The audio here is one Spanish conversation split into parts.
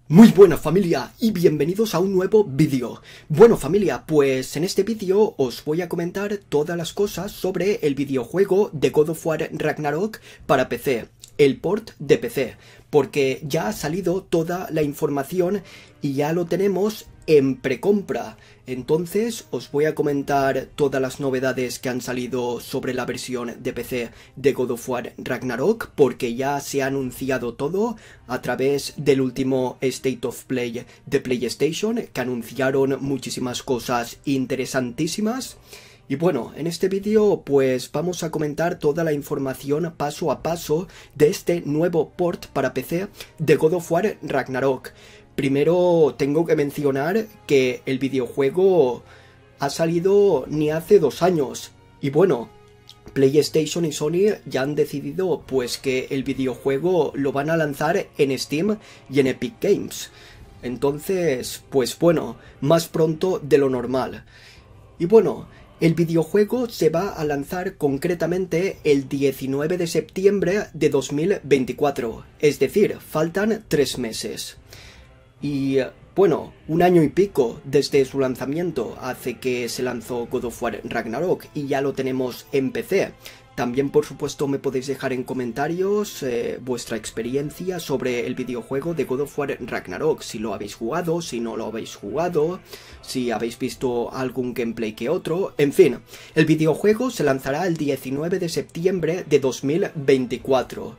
Muy buena familia y bienvenidos a un nuevo vídeo. Bueno familia, pues en este vídeo os voy a comentar todas las cosas sobre el videojuego de God of War Ragnarok para PC, el port de PC, porque ya ha salido toda la información y ya lo tenemos en precompra. Entonces os voy a comentar todas las novedades que han salido sobre la versión de PC de God of War Ragnarok, porque ya se ha anunciado todo a través del último State of Play de PlayStation, que anunciaron muchísimas cosas interesantísimas. Y bueno, en este vídeo pues vamos a comentar toda la información paso a paso de este nuevo port para PC de God of War Ragnarok. Primero tengo que mencionar que el videojuego ha salido ni hace 2 años. Y bueno, PlayStation y Sony ya han decidido pues que el videojuego lo van a lanzar en Steam y en Epic Games. Entonces, pues bueno, más pronto de lo normal. Y bueno, el videojuego se va a lanzar concretamente el 19 de septiembre de 2024. Es decir, faltan 3 meses. Y bueno, 1 año y pico desde su lanzamiento hace que se lanzó God of War Ragnarok y ya lo tenemos en PC. También por supuesto me podéis dejar en comentarios vuestra experiencia sobre el videojuego de God of War Ragnarok, si lo habéis jugado, si no lo habéis jugado, si habéis visto algún gameplay que otro, en fin. El videojuego se lanzará el 19 de septiembre de 2024.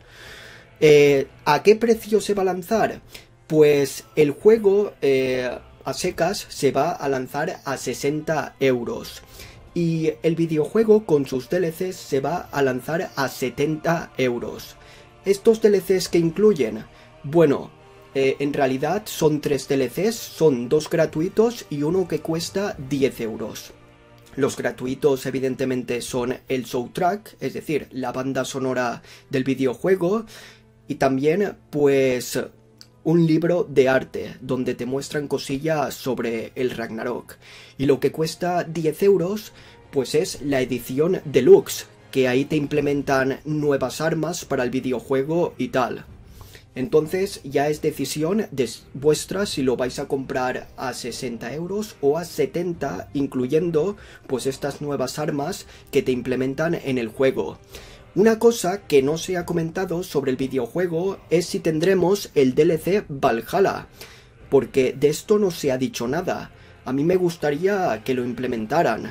¿A qué precio se va a lanzar? Pues el juego a secas se va a lanzar a 60 euros y el videojuego con sus DLCs se va a lanzar a 70 euros. ¿Estos DLCs que incluyen? Bueno, en realidad son 3 DLCs, son 2 gratuitos y uno que cuesta 10 euros. Los gratuitos evidentemente son el soundtrack, es decir, la banda sonora del videojuego, y también pues un libro de arte donde te muestran cosillas sobre el Ragnarok. Y lo que cuesta 10 euros pues es la edición deluxe, que ahí te implementan nuevas armas para el videojuego y tal. Entonces ya es decisión vuestra si lo vais a comprar a 60 euros o a 70, incluyendo pues estas nuevas armas que te implementan en el juego. Una cosa que no se ha comentado sobre el videojuego es si tendremos el DLC Valhalla, porque de esto no se ha dicho nada. A mí me gustaría que lo implementaran,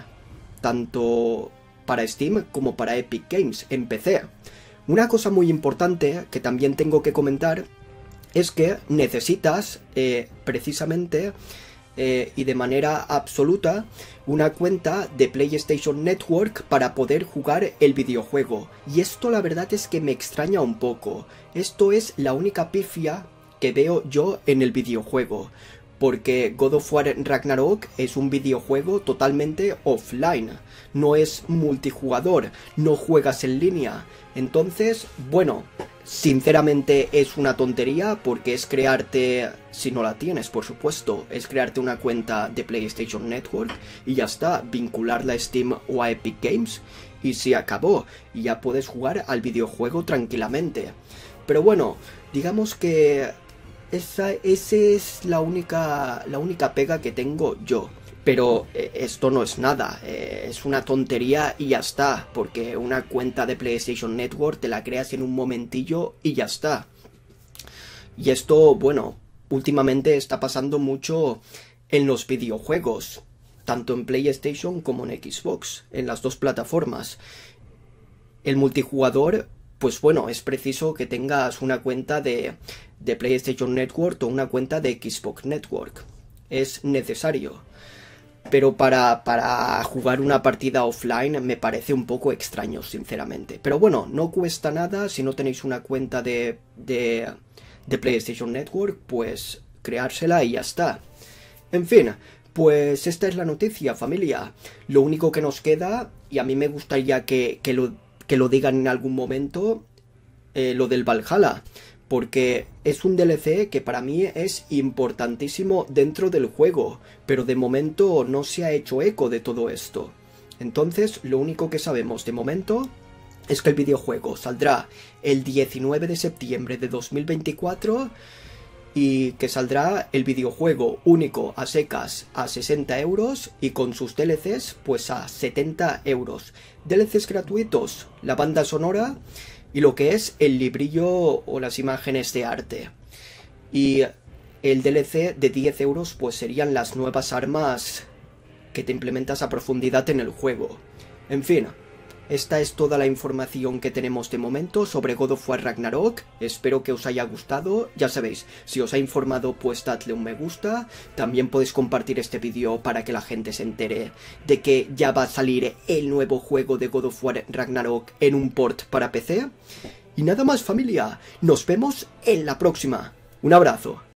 tanto para Steam como para Epic Games en PC. Una cosa muy importante que también tengo que comentar es que necesitas precisamente y de manera absoluta una cuenta de PlayStation Network para poder jugar el videojuego. Y esto la verdad es que me extraña un poco. Esto es la única pifia que veo yo en el videojuego, porque God of War Ragnarok es un videojuego totalmente offline, no es multijugador, no juegas en línea. Entonces, bueno, sinceramente es una tontería, porque es crearte, si no la tienes por supuesto, es crearte una cuenta de PlayStation Network y ya está, vincularla a Steam o a Epic Games y se acabó, y ya puedes jugar al videojuego tranquilamente. Pero bueno, digamos que esa es la única pega que tengo yo. Pero esto no es nada, es una tontería y ya está, porque una cuenta de PlayStation Network te la creas en un momentillo y ya está. Y esto, bueno, últimamente está pasando mucho en los videojuegos, tanto en PlayStation como en Xbox, en las dos plataformas. El multijugador, pues bueno, es preciso que tengas una cuenta de PlayStation Network o una cuenta de Xbox Network. Es necesario. Pero para jugar una partida offline me parece un poco extraño, sinceramente. Pero bueno, no cuesta nada. Si no tenéis una cuenta de PlayStation Network, pues creársela y ya está. En fin, pues esta es la noticia, familia. Lo único que nos queda, y a mí me gustaría que lo digan en algún momento, lo del Valhalla, porque es un DLC que para mí es importantísimo dentro del juego, pero de momento no se ha hecho eco de todo esto. Entonces, lo único que sabemos de momento es que el videojuego saldrá el 19 de septiembre de 2024 y que saldrá el videojuego único a secas a 60 euros y con sus DLCs pues a 70 euros. DLCs gratuitos, la banda sonora y lo que es el librillo o las imágenes de arte. Y el DLC de 10 euros pues serían las nuevas armas que te implementas a profundidad en el juego. En fin, esta es toda la información que tenemos de momento sobre God of War Ragnarok. Espero que os haya gustado. Ya sabéis, si os ha informado pues dadle un me gusta. También podéis compartir este vídeo para que la gente se entere de que ya va a salir el nuevo juego de God of War Ragnarok en un port para PC. Y nada más, familia, nos vemos en la próxima. Un abrazo.